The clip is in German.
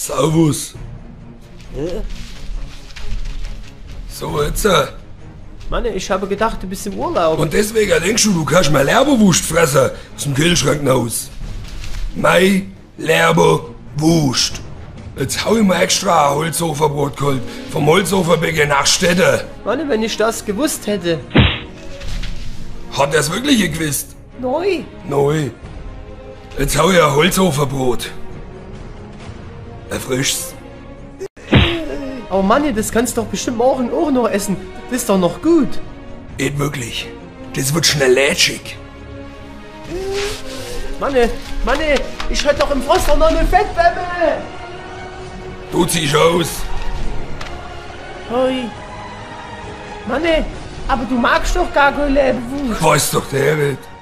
Servus. So, jetzt. Mann, ich habe gedacht, du bist im Urlaub. Und deswegen denkst du kannst mal Leberwurst fressen aus dem Kühlschrank raus. Mei, Leberwurst. Jetzt hau ich mir extra ein Holzofenbrot geholt. Vom Holzofenbäcker nach Städte. Mann, wenn ich das gewusst hätte. Hat er's wirklich gewusst? Neu. Neu. Jetzt hau ich ein Holzofenbrot. Erfrisch's. Aber Mann, das kannst du doch bestimmt morgen auch noch essen. Das ist doch noch gut. Nicht wirklich. Das wird schnell lätschig. Mann, ich hätte doch im Frost noch eine Fettwärme. Du ziehst aus. Hoi. Mann, aber du magst doch gar keine Leberwurst. Weiß doch der nicht.